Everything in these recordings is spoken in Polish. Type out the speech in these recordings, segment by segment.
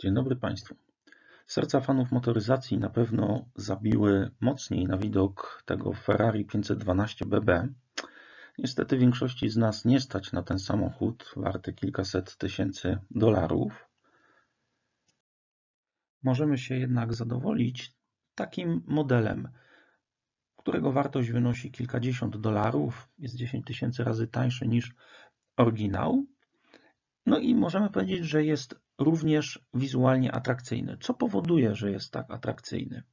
Dzień dobry Państwu. Serca fanów motoryzacji na pewno zabiły mocniej na widok tego Ferrari 512 BB. Niestety większości z nas nie stać na ten samochód warty kilkaset tysięcy dolarów. Możemy się jednak zadowolić takim modelem, którego wartość wynosi kilkadziesiąt dolarów, jest 10 tysięcy razy tańszy niż oryginał. No i możemy powiedzieć, że jest również wizualnie atrakcyjny. Co powoduje, że jest tak atrakcyjny?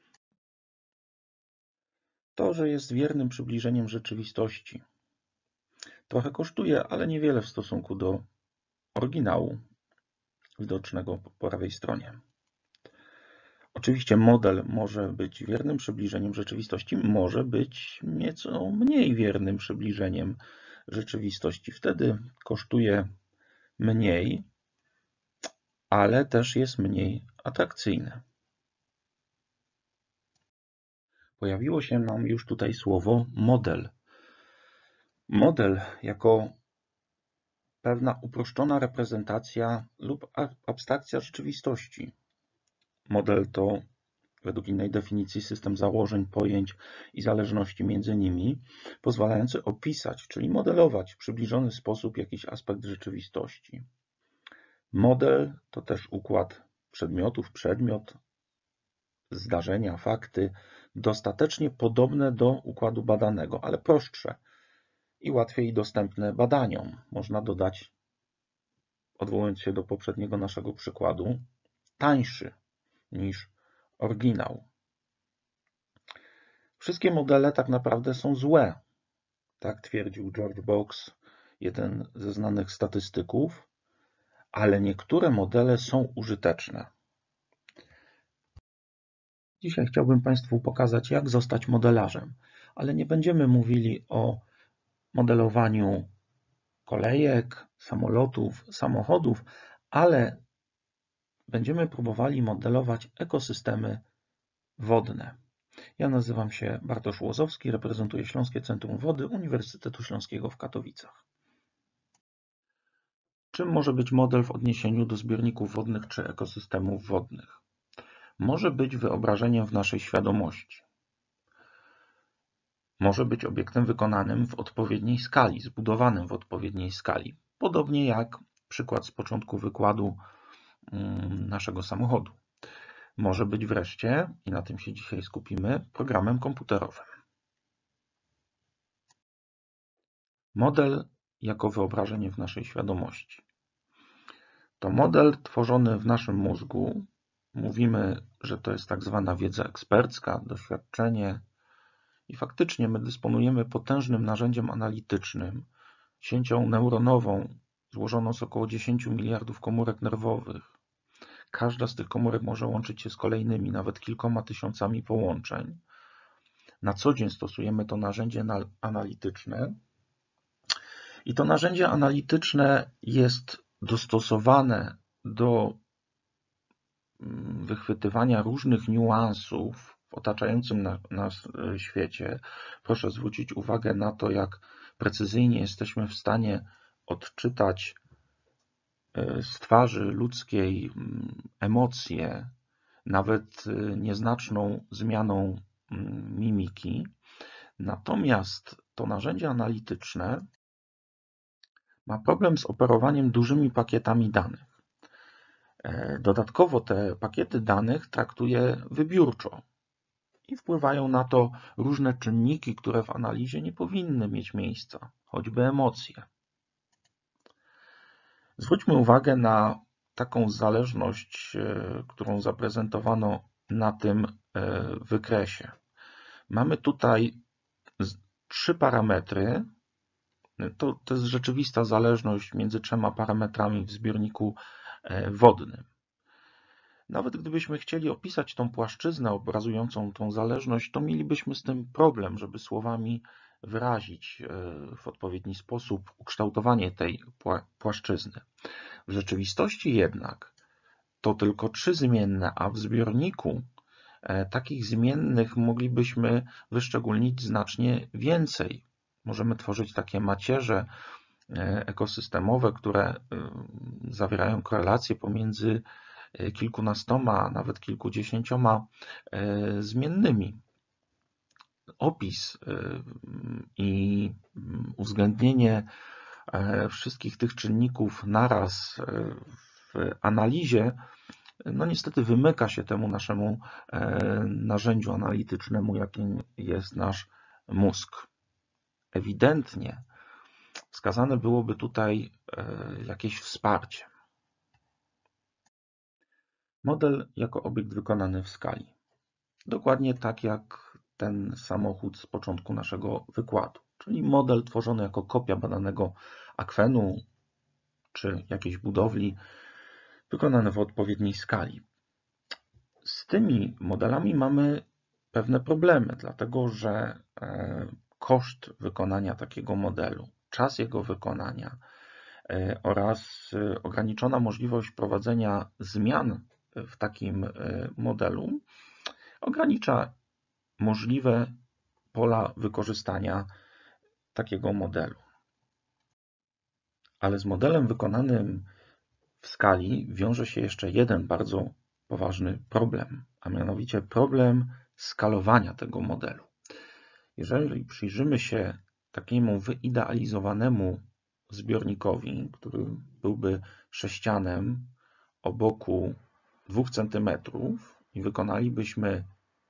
To, że jest wiernym przybliżeniem rzeczywistości. Trochę kosztuje, ale niewiele w stosunku do oryginału widocznego po prawej stronie. Oczywiście model może być wiernym przybliżeniem rzeczywistości, może być nieco mniej wiernym przybliżeniem rzeczywistości. Wtedy kosztuje mniej, ale też jest mniej atrakcyjny. Pojawiło się nam już tutaj słowo model. Model jako pewna uproszczona reprezentacja lub abstrakcja rzeczywistości. Model to według innej definicji system założeń, pojęć i zależności między nimi, pozwalający opisać, czyli modelować w przybliżony sposób jakiś aspekt rzeczywistości. Model to też układ przedmiotów, przedmiot, zdarzenia, fakty, dostatecznie podobne do układu badanego, ale prostsze i łatwiej dostępne badaniom. Można dodać, odwołując się do poprzedniego naszego przykładu, tańszy niż oryginał. Wszystkie modele tak naprawdę są złe, tak twierdził George Box, jeden ze znanych statystyków, ale niektóre modele są użyteczne. Dzisiaj chciałbym Państwu pokazać, jak zostać modelarzem, ale nie będziemy mówili o modelowaniu kolejek, samolotów, samochodów, ale będziemy próbowali modelować ekosystemy wodne. Ja nazywam się Bartosz Łozowski, reprezentuję Śląskie Centrum Wody Uniwersytetu Śląskiego w Katowicach. Czym może być model w odniesieniu do zbiorników wodnych czy ekosystemów wodnych? Może być wyobrażeniem w naszej świadomości. Może być obiektem wykonanym w odpowiedniej skali, zbudowanym w odpowiedniej skali. Podobnie jak przykład z początku wykładu naszego samochodu. Może być wreszcie, i na tym się dzisiaj skupimy, programem komputerowym. Model jako wyobrażenie w naszej świadomości. To model tworzony w naszym mózgu. Mówimy, że to jest tak zwana wiedza ekspercka, doświadczenie. I faktycznie my dysponujemy potężnym narzędziem analitycznym, siecią neuronową złożoną z około 10 miliardów komórek nerwowych. Każda z tych komórek może łączyć się z kolejnymi, nawet kilkoma tysiącami połączeń. Na co dzień stosujemy to narzędzie analityczne i to narzędzie analityczne jest dostosowane do wychwytywania różnych niuansów w otaczającym nas świecie. Proszę zwrócić uwagę na to, jak precyzyjnie jesteśmy w stanie odczytać z twarzy ludzkiej emocje, nawet nieznaczną zmianą mimiki. Natomiast to narzędzie analityczne ma problem z operowaniem dużymi pakietami danych. Dodatkowo te pakiety danych traktuje wybiórczo i wpływają na to różne czynniki, które w analizie nie powinny mieć miejsca, choćby emocje. Zwróćmy uwagę na taką zależność, którą zaprezentowano na tym wykresie. Mamy tutaj 3 parametry. To jest rzeczywista zależność między 3 parametrami w zbiorniku wodnym. Nawet gdybyśmy chcieli opisać tą płaszczyznę obrazującą tą zależność, to mielibyśmy z tym problem, żeby słowami wyrazić w odpowiedni sposób ukształtowanie tej płaszczyzny. W rzeczywistości jednak to tylko 3 zmienne, a w zbiorniku takich zmiennych moglibyśmy wyszczególnić znacznie więcej. Możemy tworzyć takie macierze ekosystemowe, które zawierają korelacje pomiędzy kilkunastoma, nawet kilkudziesięcioma zmiennymi. Opis i uwzględnienie wszystkich tych czynników naraz w analizie, no niestety wymyka się temu naszemu narzędziu analitycznemu, jakim jest nasz mózg. Ewidentnie wskazane byłoby tutaj jakieś wsparcie. Model jako obiekt wykonany w skali. Dokładnie tak jak ten samochód z początku naszego wykładu, czyli model tworzony jako kopia badanego akwenu czy jakiejś budowli, wykonany w odpowiedniej skali. Z tymi modelami mamy pewne problemy, dlatego że koszt wykonania takiego modelu, czas jego wykonania oraz ograniczona możliwość prowadzenia zmian w takim modelu ogranicza możliwe pola wykorzystania takiego modelu. Ale z modelem wykonanym w skali wiąże się jeszcze jeden bardzo poważny problem, a mianowicie problem skalowania tego modelu. Jeżeli przyjrzymy się takiemu wyidealizowanemu zbiornikowi, który byłby sześcianem o boku 2 cm i wykonalibyśmy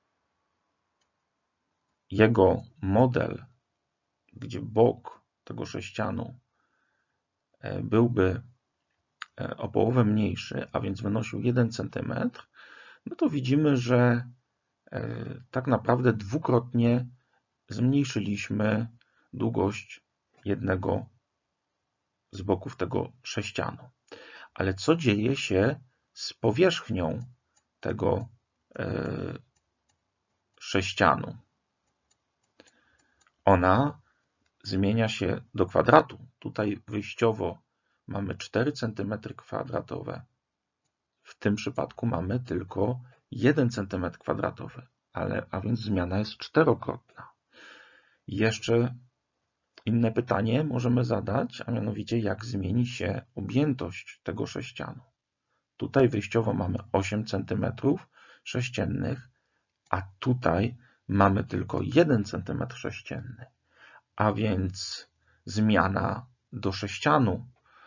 jego model, gdzie bok tego sześcianu byłby o połowę mniejszy, a więc wynosił 1 cm, no to widzimy, że tak naprawdę dwukrotnie zmniejszyliśmy długość jednego z boków tego sześcianu. Ale co dzieje się z powierzchnią tego sześcianu? Ona zmienia się do kwadratu. Tutaj wyjściowo mamy 4 cm². W tym przypadku mamy tylko 1 cm², a więc zmiana jest czterokrotna. Jeszcze inne pytanie możemy zadać, a mianowicie jak zmieni się objętość tego sześcianu. Tutaj wyjściowo mamy 8 cm², a tutaj mamy tylko 1 cm², a więc zmiana do sześcianu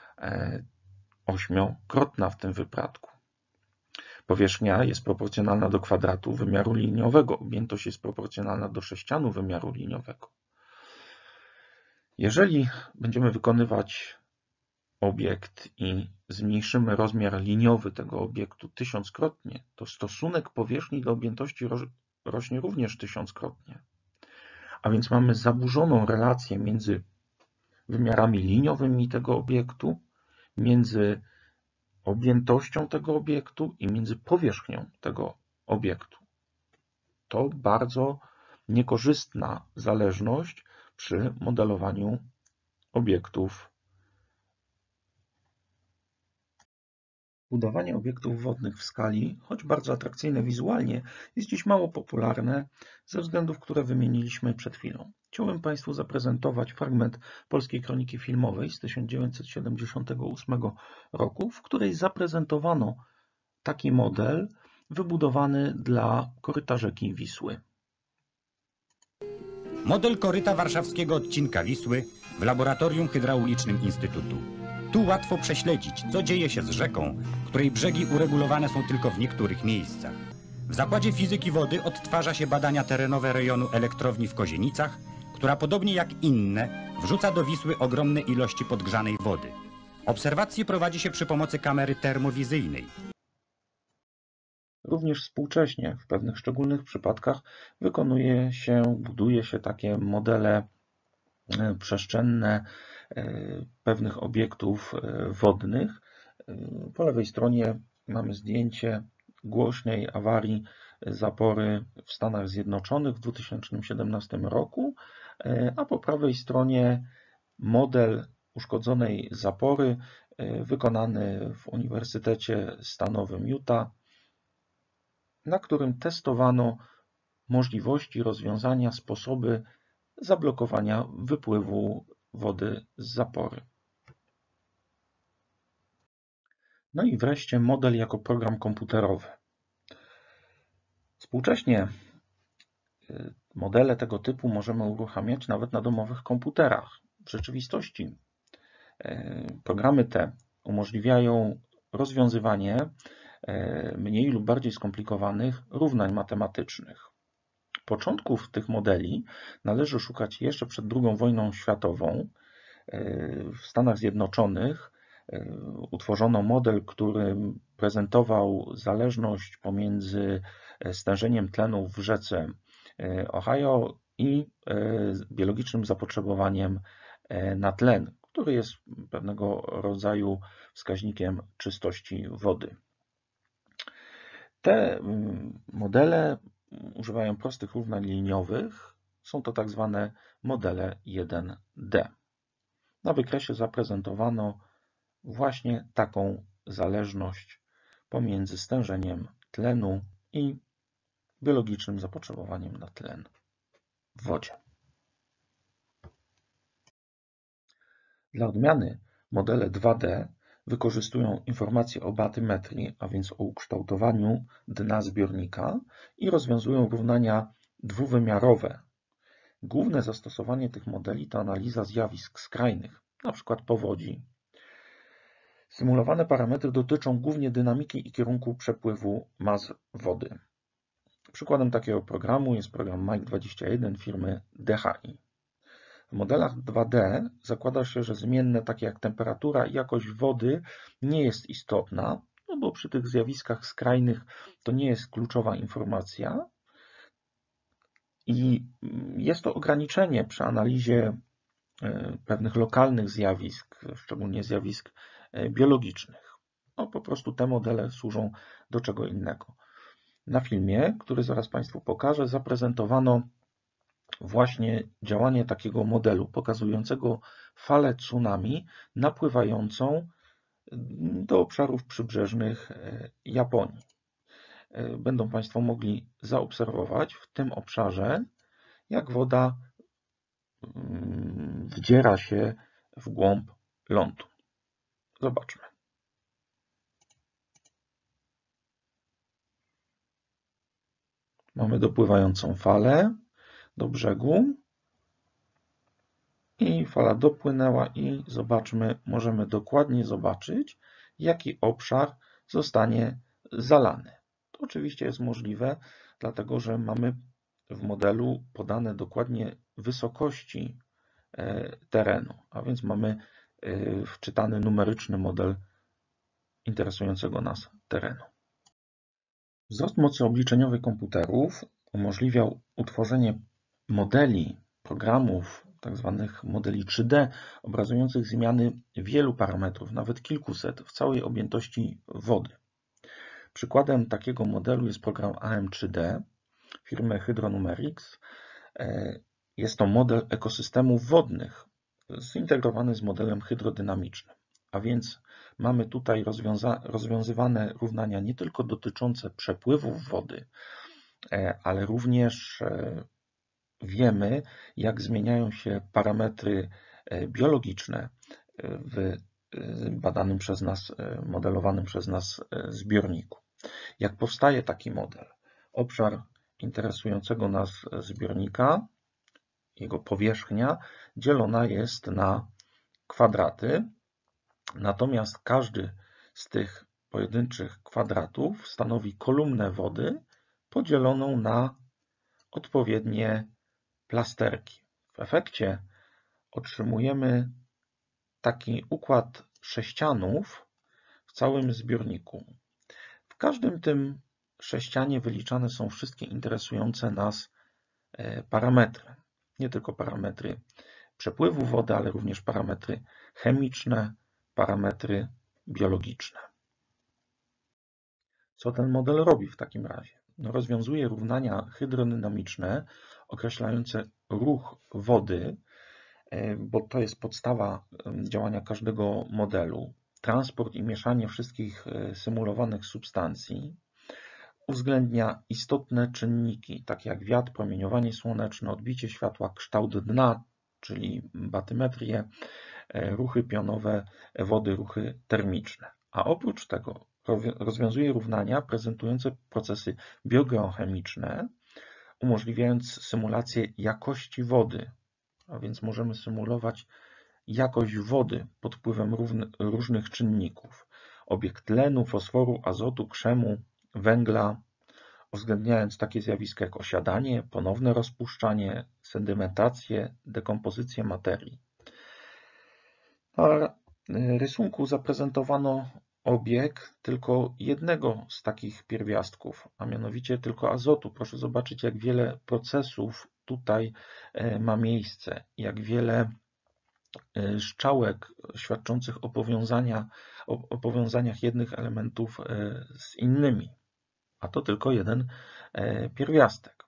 ośmiokrotna w tym wypadku. Powierzchnia jest proporcjonalna do kwadratu wymiaru liniowego, objętość jest proporcjonalna do sześcianu wymiaru liniowego. Jeżeli będziemy wykonywać obiekt i zmniejszymy rozmiar liniowy tego obiektu 1000-krotnie, to stosunek powierzchni do objętości rośnie również 1000-krotnie. A więc mamy zaburzoną relację między wymiarami liniowymi tego obiektu, między objętością tego obiektu i między powierzchnią tego obiektu. To bardzo niekorzystna zależność przy modelowaniu obiektów. Budowanie obiektów wodnych w skali, choć bardzo atrakcyjne wizualnie, jest dziś mało popularne ze względów, które wymieniliśmy przed chwilą. Chciałbym Państwu zaprezentować fragment Polskiej Kroniki Filmowej z 1978 roku, w której zaprezentowano taki model wybudowany dla koryta rzeki Wisły. Model koryta warszawskiego odcinka Wisły w laboratorium hydraulicznym Instytutu. Tu łatwo prześledzić, co dzieje się z rzeką, której brzegi uregulowane są tylko w niektórych miejscach. W Zakładzie Fizyki Wody odtwarza się badania terenowe rejonu elektrowni w Kozienicach, która podobnie jak inne wrzuca do Wisły ogromne ilości podgrzanej wody. Obserwacje prowadzi się przy pomocy kamery termowizyjnej. Również współcześnie, w pewnych szczególnych przypadkach buduje się takie modele przestrzenne pewnych obiektów wodnych. Po lewej stronie mamy zdjęcie głośnej awarii zapory w Stanach Zjednoczonych w 2017 roku, a po prawej stronie model uszkodzonej zapory wykonany w Uniwersytecie Stanowym Utah, na którym testowano możliwości rozwiązania, sposoby zablokowania wypływu wody z zapory. No i wreszcie model jako program komputerowy. Współcześnie modele tego typu możemy uruchamiać nawet na domowych komputerach. W rzeczywistości programy te umożliwiają rozwiązywanie mniej lub bardziej skomplikowanych równań matematycznych. Początków tych modeli należy szukać jeszcze przed II wojną światową. W Stanach Zjednoczonych utworzono model, który prezentował zależność pomiędzy stężeniem tlenu w rzece Ohio i biologicznym zapotrzebowaniem na tlen, który jest pewnego rodzaju wskaźnikiem czystości wody. Te modele używają prostych równań liniowych. Są to tak zwane modele 1D. Na wykresie zaprezentowano właśnie taką zależność pomiędzy stężeniem tlenu i biologicznym zapotrzebowaniem na tlen w wodzie. Dla odmiany modele 2D wykorzystują informacje o batymetrii, a więc o ukształtowaniu dna zbiornika i rozwiązują równania dwuwymiarowe. Główne zastosowanie tych modeli to analiza zjawisk skrajnych, np. powodzi. Symulowane parametry dotyczą głównie dynamiki i kierunku przepływu mas wody. Przykładem takiego programu jest program Mike21 firmy DHI. W modelach 2D zakłada się, że zmienne takie jak temperatura i jakość wody nie jest istotna, no bo przy tych zjawiskach skrajnych to nie jest kluczowa informacja i jest to ograniczenie przy analizie pewnych lokalnych zjawisk, szczególnie zjawisk biologicznych. No, po prostu te modele służą do czego innego. Na filmie, który zaraz Państwu pokażę, zaprezentowano właśnie działanie takiego modelu pokazującego falę tsunami napływającą do obszarów przybrzeżnych Japonii. Będą Państwo mogli zaobserwować w tym obszarze, jak woda wdziera się w głąb lądu. Zobaczmy. Mamy dopływającą falę do brzegu i fala dopłynęła i zobaczmy, możemy dokładnie zobaczyć, jaki obszar zostanie zalany. To oczywiście jest możliwe, dlatego że mamy w modelu podane dokładnie wysokości terenu, a więc mamy wczytany numeryczny model interesującego nas terenu. Wzrost mocy obliczeniowej komputerów umożliwiał utworzenie modeli, programów, tzw. modeli 3D, obrazujących zmiany wielu parametrów, nawet kilkuset, w całej objętości wody. Przykładem takiego modelu jest program AM3D firmy Hydronumerics. Jest to model ekosystemów wodnych zintegrowany z modelem hydrodynamicznym. A więc mamy tutaj rozwiązywane równania nie tylko dotyczące przepływów wody, ale również wiemy, jak zmieniają się parametry biologiczne w badanym przez nas, modelowanym przez nas zbiorniku. Jak powstaje taki model? Obszar interesującego nas zbiornika, jego powierzchnia dzielona jest na kwadraty, natomiast każdy z tych pojedynczych kwadratów stanowi kolumnę wody podzieloną na odpowiednie plasterki. W efekcie otrzymujemy taki układ sześcianów w całym zbiorniku. W każdym tym sześcianie wyliczane są wszystkie interesujące nas parametry. Nie tylko parametry przepływu wody, ale również parametry chemiczne, parametry biologiczne. Co ten model robi w takim razie? Rozwiązuje równania hydrodynamiczne określające ruch wody, bo to jest podstawa działania każdego modelu. Transport i mieszanie wszystkich symulowanych substancji. Uwzględnia istotne czynniki, takie jak wiatr, promieniowanie słoneczne, odbicie światła, kształt dna, czyli batymetrię, ruchy pionowe wody, ruchy termiczne. a oprócz tego rozwiązuje równania prezentujące procesy biogeochemiczne, umożliwiając symulację jakości wody, a więc możemy symulować jakość wody pod wpływem różnych czynników, obieg tlenu, fosforu, azotu, krzemu, węgla, uwzględniając takie zjawiska jak osiadanie, ponowne rozpuszczanie, sedymentację, dekompozycję materii. Na rysunku zaprezentowano obieg tylko jednego z takich pierwiastków, a mianowicie tylko azotu. Proszę zobaczyć, jak wiele procesów tutaj ma miejsce, jak wiele strzałek świadczących o powiązaniach jednych elementów z innymi, a to tylko jeden pierwiastek.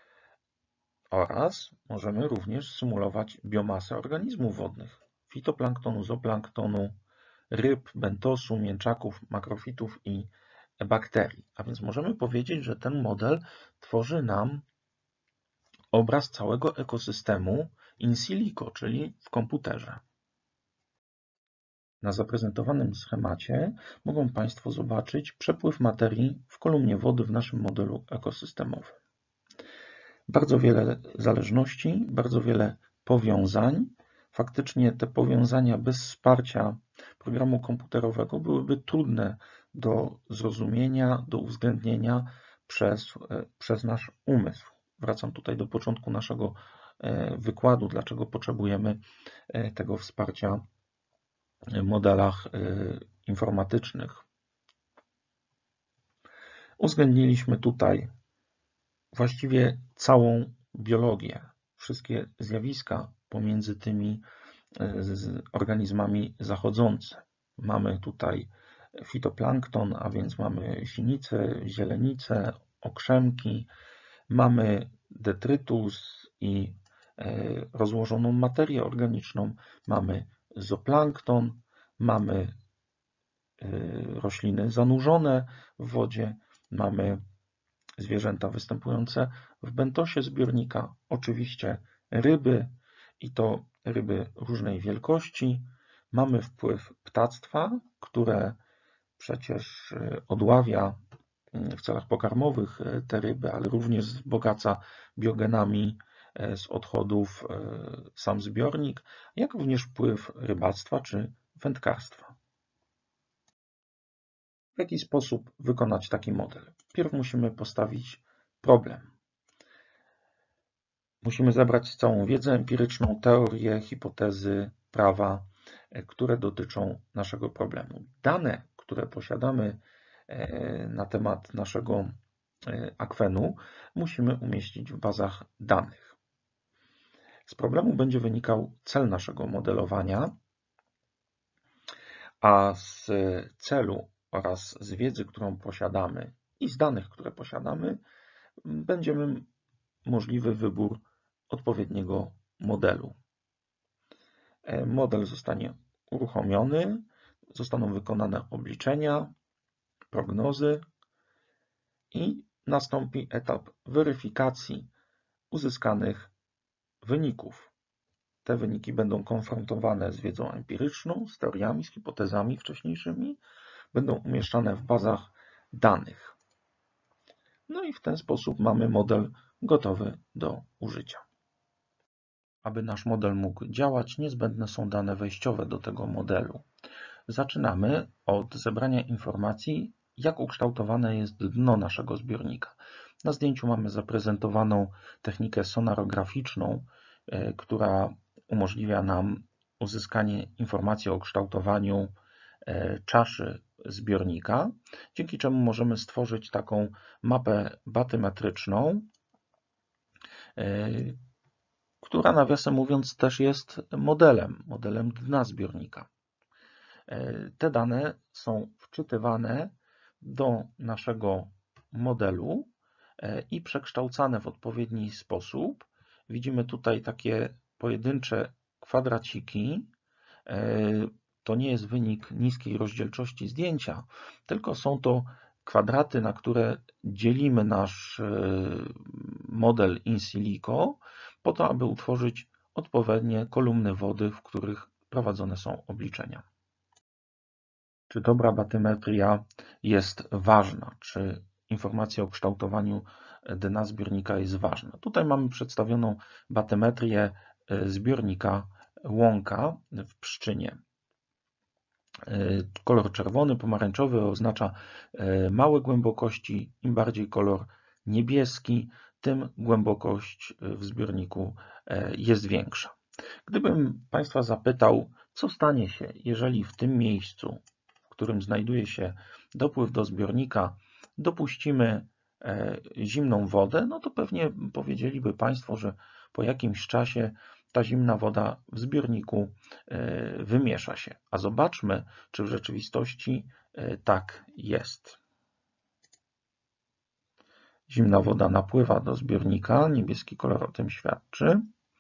Oraz możemy również symulować biomasę organizmów wodnych, fitoplanktonu, zooplanktonu, ryb, bentosu, mięczaków, makrofitów i bakterii. A więc możemy powiedzieć, że ten model tworzy nam obraz całego ekosystemu in silico, czyli w komputerze. Na zaprezentowanym schemacie mogą Państwo zobaczyć przepływ materii w kolumnie wody w naszym modelu ekosystemowym. Bardzo wiele zależności, bardzo wiele powiązań. Faktycznie te powiązania bez wsparcia programu komputerowego byłyby trudne do zrozumienia, do uwzględnienia przez nasz umysł. Wracam tutaj do początku naszego wykładu, dlaczego potrzebujemy tego wsparcia w modelach informatycznych. Uwzględniliśmy tutaj właściwie całą biologię, wszystkie zjawiska pomiędzy tymi organizmami zachodzące. Mamy tutaj fitoplankton, a więc mamy sinice, zielenice, okrzemki, mamy detrytus i rozłożoną materię organiczną, mamy zooplankton, mamy rośliny zanurzone w wodzie, mamy zwierzęta występujące w bentosie zbiornika, oczywiście ryby i to ryby różnej wielkości. Mamy wpływ ptactwa, które przecież odławia w celach pokarmowych te ryby, ale również wzbogaca biogenami z odchodów sam zbiornik, jak również wpływ rybactwa czy wędkarstwa. W jaki sposób wykonać taki model? Pierw musimy postawić problem. Musimy zebrać całą wiedzę empiryczną, teorię, hipotezy, prawa, które dotyczą naszego problemu. Dane, które posiadamy na temat naszego akwenu, musimy umieścić w bazach danych. Z problemu będzie wynikał cel naszego modelowania, a z celu oraz z wiedzy, którą posiadamy i z danych, które posiadamy, będziemy możliwy wybór odpowiedniego modelu. Model zostanie uruchomiony, zostaną wykonane obliczenia, prognozy i nastąpi etap weryfikacji uzyskanych wyników. Te wyniki będą konfrontowane z wiedzą empiryczną, z teoriami, z hipotezami wcześniejszymi, będą umieszczane w bazach danych. No i w ten sposób mamy model gotowy do użycia. Aby nasz model mógł działać, niezbędne są dane wejściowe do tego modelu. Zaczynamy od zebrania informacji, jak ukształtowane jest dno naszego zbiornika. Na zdjęciu mamy zaprezentowaną technikę sonarograficzną, która umożliwia nam uzyskanie informacji o kształtowaniu czaszy zbiornika, dzięki czemu możemy stworzyć taką mapę batymetryczną, która nawiasem mówiąc też jest modelem dna zbiornika. Te dane są wczytywane do naszego modelu i przekształcane w odpowiedni sposób. Widzimy tutaj takie pojedyncze kwadraciki. To nie jest wynik niskiej rozdzielczości zdjęcia, tylko są to kwadraty, na które dzielimy nasz model in silico po to, aby utworzyć odpowiednie kolumny wody, w których prowadzone są obliczenia. czy dobra batymetria jest ważna, czy informacja o kształtowaniu dna zbiornika jest ważna. Tutaj mamy przedstawioną batymetrię zbiornika Łąka w Pszczynie. Kolor czerwony, pomarańczowy oznacza małe głębokości. Im bardziej kolor niebieski, tym głębokość w zbiorniku jest większa. Gdybym Państwa zapytał, co stanie się, jeżeli w tym miejscu, w którym znajduje się dopływ do zbiornika, dopuścimy zimną wodę, no to pewnie powiedzieliby Państwo, że po jakimś czasie ta zimna woda w zbiorniku wymiesza się. A zobaczmy, czy w rzeczywistości tak jest. Zimna woda napływa do zbiornika, niebieski kolor o tym świadczy.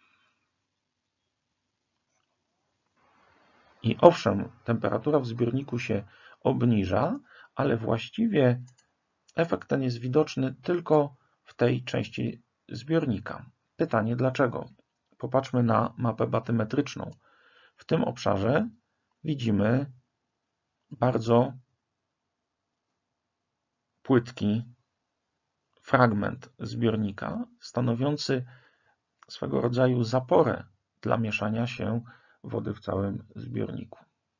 I owszem, temperatura w zbiorniku się obniża, ale właściwie efekt ten jest widoczny tylko w tej części zbiornika. Pytanie dlaczego? Popatrzmy na mapę batymetryczną. W tym obszarze widzimy bardzo płytki fragment zbiornika, stanowiący swego rodzaju zaporę dla mieszania się wody w całym zbiorniku.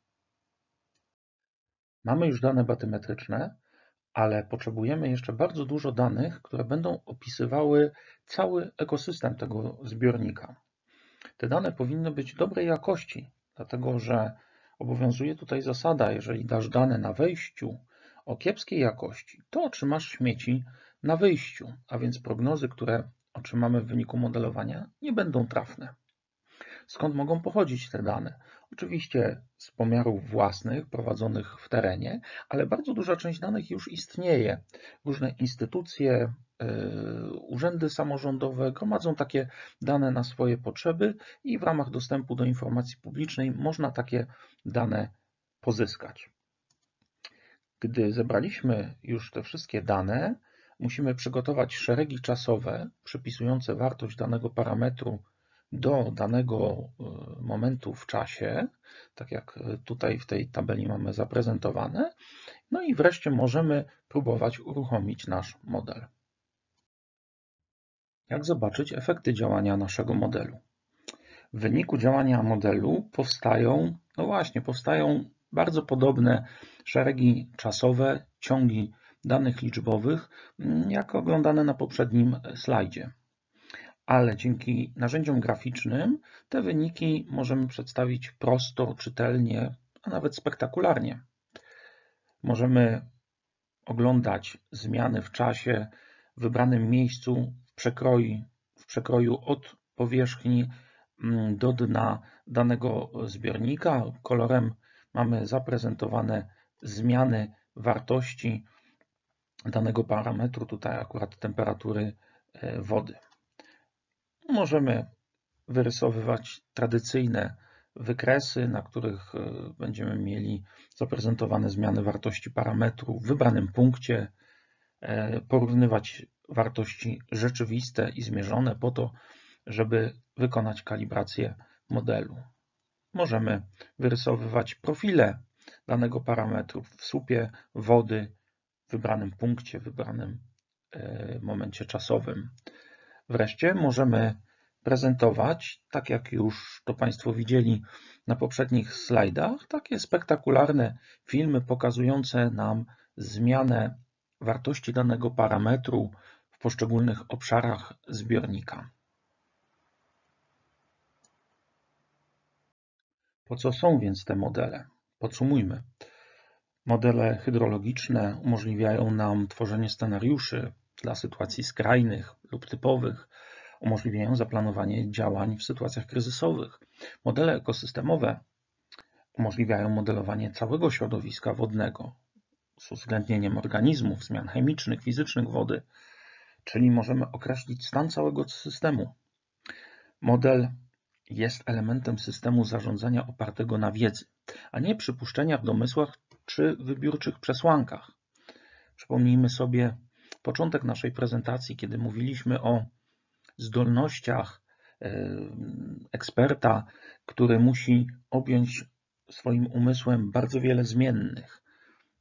Mamy już dane batymetryczne, ale potrzebujemy jeszcze bardzo dużo danych, które będą opisywały cały ekosystem tego zbiornika. Te dane powinny być dobrej jakości, dlatego że obowiązuje tutaj zasada, jeżeli dasz dane na wejściu o kiepskiej jakości, to otrzymasz śmieci na wyjściu, a więc prognozy, które otrzymamy w wyniku modelowania, nie będą trafne. Skąd mogą pochodzić te dane? Oczywiście z pomiarów własnych prowadzonych w terenie, ale bardzo duża część danych już istnieje. Różne instytucje, urzędy samorządowe gromadzą takie dane na swoje potrzeby i w ramach dostępu do informacji publicznej można takie dane pozyskać. Gdy zebraliśmy już te wszystkie dane, musimy przygotować szeregi czasowe przypisujące wartość danego parametru do danego momentu w czasie, tak jak tutaj w tej tabeli mamy zaprezentowane. No i wreszcie możemy próbować uruchomić nasz model. Jak zobaczyć efekty działania naszego modelu? W wyniku działania modelu powstają bardzo podobne szeregi czasowe, ciągi danych liczbowych, jak oglądane na poprzednim slajdzie. Ale dzięki narzędziom graficznym te wyniki możemy przedstawić prosto, czytelnie, a nawet spektakularnie. Możemy oglądać zmiany w czasie w wybranym miejscu w przekroju od powierzchni do dna danego zbiornika. Kolorem mamy zaprezentowane zmiany wartości danego parametru, tutaj akurat temperatury wody. Możemy wyrysowywać tradycyjne wykresy, na których będziemy mieli zaprezentowane zmiany wartości parametru w wybranym punkcie, porównywać wartości rzeczywiste i zmierzone po to, żeby wykonać kalibrację modelu. Możemy wyrysowywać profile danego parametru w słupie wody w wybranym punkcie, w wybranym momencie czasowym. Wreszcie możemy prezentować, tak jak już to Państwo widzieli na poprzednich slajdach, takie spektakularne filmy pokazujące nam zmianę wartości danego parametru w poszczególnych obszarach zbiornika. Po co są więc te modele? Podsumujmy. Modele hydrologiczne umożliwiają nam tworzenie scenariuszy dla sytuacji skrajnych lub typowych, umożliwiają zaplanowanie działań w sytuacjach kryzysowych. Modele ekosystemowe umożliwiają modelowanie całego środowiska wodnego z uwzględnieniem organizmów, zmian chemicznych, fizycznych wody, czyli możemy określić stan całego systemu. Model jest elementem systemu zarządzania opartego na wiedzy, a nie przypuszczeniach, domysłach czy wybiórczych przesłankach. Przypomnijmy sobie początek naszej prezentacji, kiedy mówiliśmy o zdolnościach eksperta, który musi objąć swoim umysłem bardzo wiele zmiennych.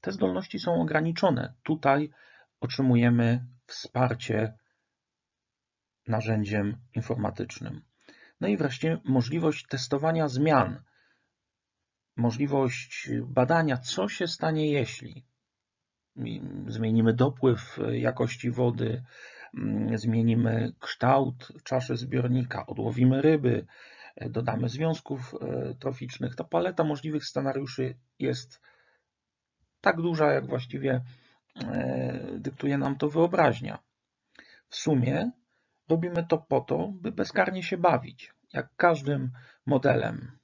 te zdolności są ograniczone. Tutaj otrzymujemy wsparcie narzędziem informatycznym. No i wreszcie możliwość testowania zmian, możliwość badania, co się stanie, jeśli zmienimy dopływ jakości wody, zmienimy kształt czaszy zbiornika, odłowimy ryby, dodamy związków troficznych. Ta paleta możliwych scenariuszy jest tak duża, jak właściwie dyktuje nam to wyobraźnia. W sumie robimy to po to, by bezkarnie się bawić, jak każdym modelem.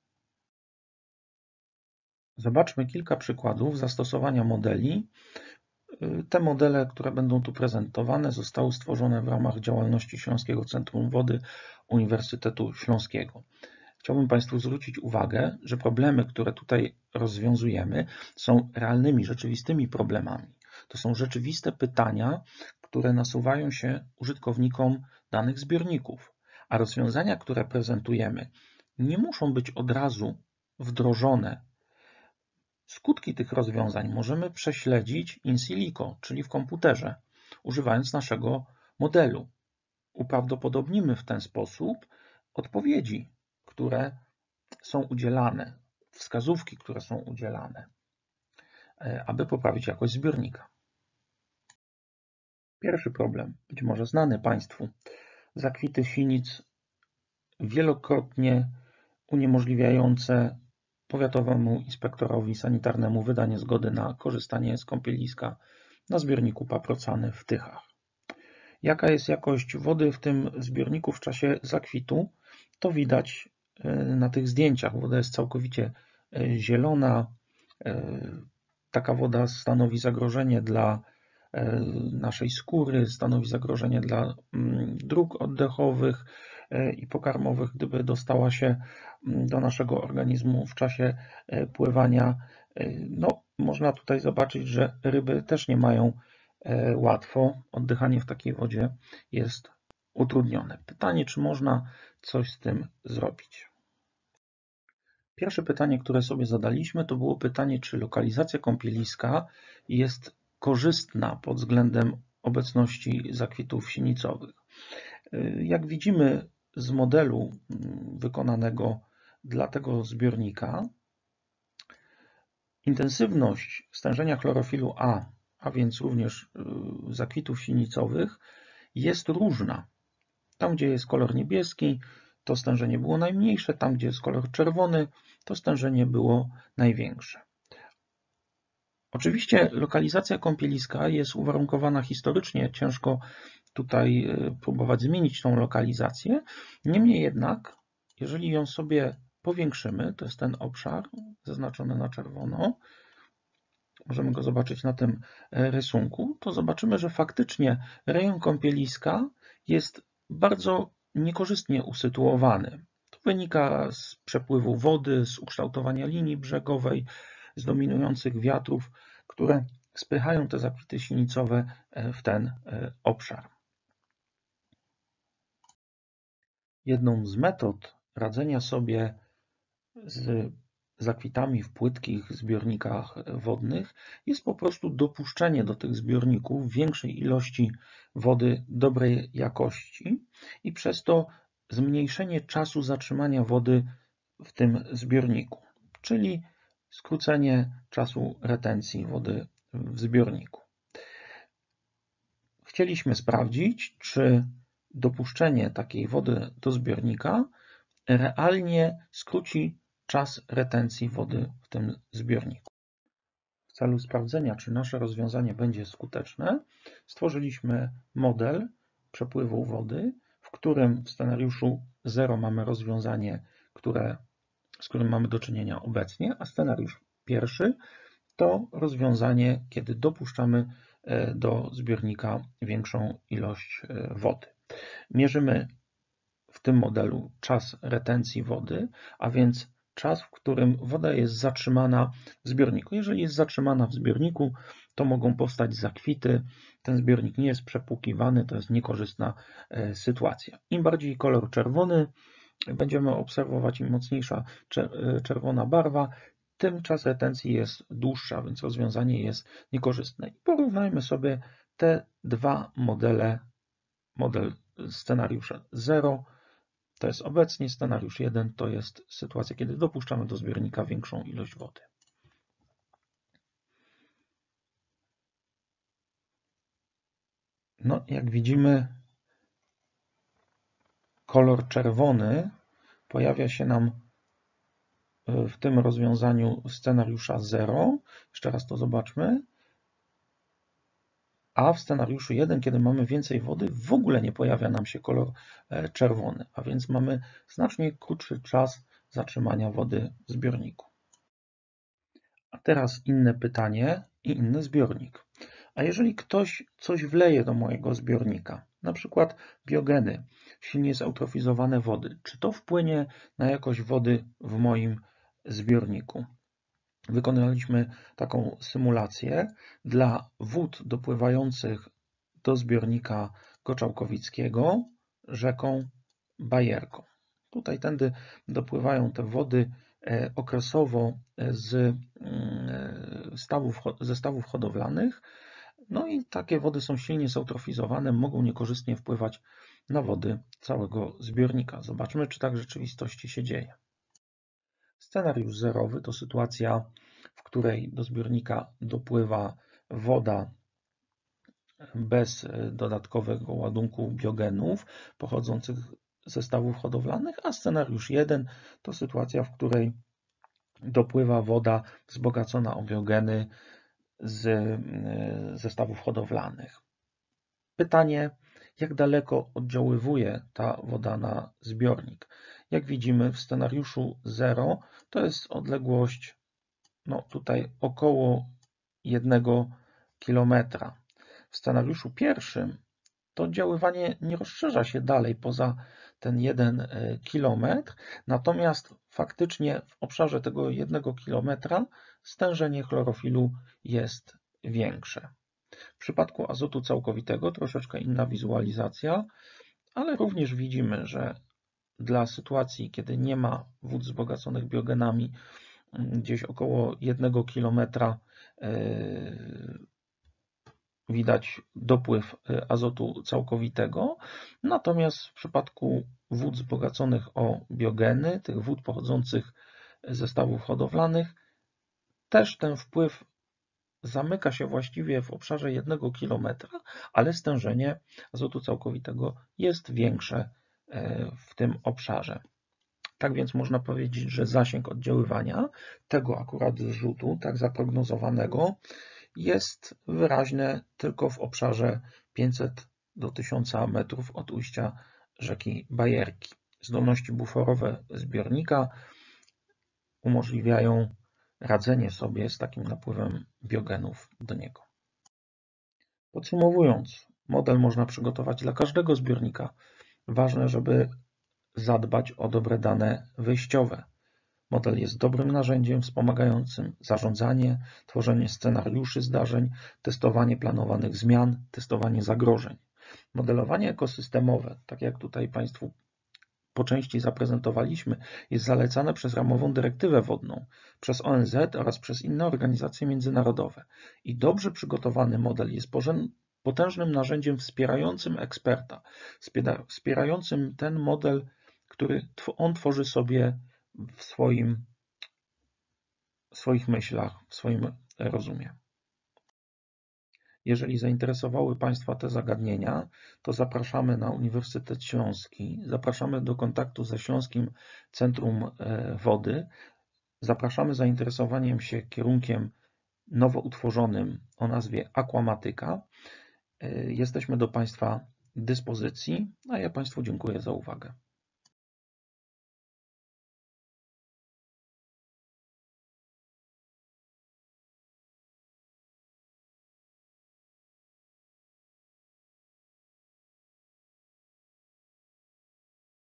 Zobaczmy kilka przykładów zastosowania modeli. Te modele, które będą tu prezentowane, zostały stworzone w ramach działalności Śląskiego Centrum Wody Uniwersytetu Śląskiego. Chciałbym Państwu zwrócić uwagę, że problemy, które tutaj rozwiązujemy, są realnymi, rzeczywistymi problemami. To są rzeczywiste pytania, które nasuwają się użytkownikom danych zbiorników, a rozwiązania, które prezentujemy, nie muszą być od razu wdrożone. Skutki tych rozwiązań możemy prześledzić in silico, czyli w komputerze, używając naszego modelu. Uprawdopodobnimy w ten sposób odpowiedzi, które są udzielane, wskazówki, które są udzielane, aby poprawić jakość zbiornika. Pierwszy problem, być może znany Państwu. Zakwity sinic wielokrotnie uniemożliwiające powiatowemu inspektorowi sanitarnemu wydanie zgody na korzystanie z kąpieliska na zbiorniku Paprocany w Tychach. Jaka jest jakość wody w tym zbiorniku w czasie zakwitu? To widać na tych zdjęciach. Woda jest całkowicie zielona. Taka woda stanowi zagrożenie dla naszej skóry, stanowi zagrożenie dla dróg oddechowych i pokarmowych, gdyby dostała się do naszego organizmu w czasie pływania. No, można tutaj zobaczyć, że ryby też nie mają łatwo. Oddychanie w takiej wodzie jest utrudnione. Pytanie, czy można coś z tym zrobić? Pierwsze pytanie, które sobie zadaliśmy, to było pytanie, czy lokalizacja kąpieliska jest korzystna pod względem obecności zakwitów sinicowych. Jak widzimy z modelu wykonanego dla tego zbiornika, intensywność stężenia chlorofilu a więc również zakwitów sinicowych, jest różna. Tam, gdzie jest kolor niebieski, to stężenie było najmniejsze, tam, gdzie jest kolor czerwony, to stężenie było największe. Oczywiście lokalizacja kąpieliska jest uwarunkowana historycznie, ciężko tutaj próbować zmienić tą lokalizację. Niemniej jednak, jeżeli ją sobie powiększymy, to jest ten obszar zaznaczony na czerwono, możemy go zobaczyć na tym rysunku, to zobaczymy, że faktycznie rejon kąpieliska jest bardzo niekorzystnie usytuowany. To wynika z przepływu wody, z ukształtowania linii brzegowej, z dominujących wiatrów, które spychają te zakwity sinicowe w ten obszar. Jedną z metod radzenia sobie z zakwitami w płytkich zbiornikach wodnych jest po prostu dopuszczenie do tych zbiorników większej ilości wody dobrej jakości i przez to zmniejszenie czasu zatrzymania wody w tym zbiorniku, czyli skrócenie czasu retencji wody w zbiorniku. Chcieliśmy sprawdzić, czy dopuszczenie takiej wody do zbiornika realnie skróci czas retencji wody w tym zbiorniku. W celu sprawdzenia, czy nasze rozwiązanie będzie skuteczne, stworzyliśmy model przepływu wody, w którym w scenariuszu 0 mamy rozwiązanie, z którym mamy do czynienia obecnie, a scenariusz pierwszy to rozwiązanie, kiedy dopuszczamy do zbiornika większą ilość wody. Mierzymy w tym modelu czas retencji wody, a więc czas, w którym woda jest zatrzymana w zbiorniku. Jeżeli jest zatrzymana w zbiorniku, to mogą powstać zakwity. Ten zbiornik nie jest przepłukiwany, to jest niekorzystna sytuacja. Im bardziej kolor czerwony będziemy obserwować, im mocniejsza czerwona barwa, tym czas retencji jest dłuższy, więc rozwiązanie jest niekorzystne. I porównajmy sobie te dwa modele. Model scenariusza 0 to jest obecnie, scenariusz 1 to jest sytuacja, kiedy dopuszczamy do zbiornika większą ilość wody. No, jak widzimy, kolor czerwony pojawia się nam w tym rozwiązaniu scenariusza 0. Jeszcze raz to zobaczmy. A w scenariuszu 1, kiedy mamy więcej wody, w ogóle nie pojawia nam się kolor czerwony, a więc mamy znacznie krótszy czas zatrzymania wody w zbiorniku. A teraz inne pytanie i inny zbiornik. A jeżeli ktoś coś wleje do mojego zbiornika, na przykład biogeny, silnie zeutrofizowane wody, czy to wpłynie na jakość wody w moim zbiorniku? Wykonaliśmy taką symulację dla wód dopływających do zbiornika Goczałkowickiego rzeką Bajerką. Tutaj tędy dopływają te wody okresowo ze stawów hodowlanych. No i takie wody są silnie zeutrofizowane, mogą niekorzystnie wpływać na wody całego zbiornika. Zobaczmy, czy tak w rzeczywistości się dzieje. Scenariusz zerowy to sytuacja, w której do zbiornika dopływa woda bez dodatkowego ładunku biogenów pochodzących ze stawów hodowlanych, a scenariusz 1 to sytuacja, w której dopływa woda wzbogacona o biogeny ze stawów hodowlanych. Pytanie, jak daleko oddziaływuje ta woda na zbiornik? Jak widzimy w scenariuszu 0 to jest odległość tutaj około 1 km. W scenariuszu pierwszym to oddziaływanie nie rozszerza się dalej poza ten 1 km, natomiast faktycznie w obszarze tego 1 km stężenie chlorofilu jest większe. W przypadku azotu całkowitego troszeczkę inna wizualizacja, ale również widzimy, że dla sytuacji, kiedy nie ma wód wzbogaconych biogenami, gdzieś około 1 km widać dopływ azotu całkowitego, natomiast w przypadku wód wzbogaconych o biogeny, tych wód pochodzących ze stawów hodowlanych, też ten wpływ zamyka się właściwie w obszarze 1 km, ale stężenie azotu całkowitego jest większe w tym obszarze. Tak więc można powiedzieć, że zasięg oddziaływania tego akurat zrzutu, tak zaprognozowanego, jest wyraźne tylko w obszarze 500 do 1000 metrów od ujścia rzeki Bajerki. Zdolności buforowe zbiornika umożliwiają radzenie sobie z takim napływem biogenów do niego. Podsumowując, model można przygotować dla każdego zbiornika. Ważne, żeby zadbać o dobre dane wyjściowe. Model jest dobrym narzędziem wspomagającym zarządzanie, tworzenie scenariuszy zdarzeń, testowanie planowanych zmian, testowanie zagrożeń. Modelowanie ekosystemowe, tak jak tutaj Państwu po części zaprezentowaliśmy, jest zalecane przez ramową dyrektywę wodną, przez ONZ oraz przez inne organizacje międzynarodowe. I dobrze przygotowany model jest potężnym narzędziem wspierającym eksperta, wspierającym ten model, który on tworzy sobie w swoich myślach, w swoim rozumie. Jeżeli zainteresowały Państwa te zagadnienia, to zapraszamy na Uniwersytet Śląski, zapraszamy do kontaktu ze Śląskim Centrum Wody, zapraszamy zainteresowaniem się kierunkiem nowo utworzonym o nazwie Aquamatyka. Jesteśmy do Państwa dyspozycji, a ja Państwu dziękuję za uwagę.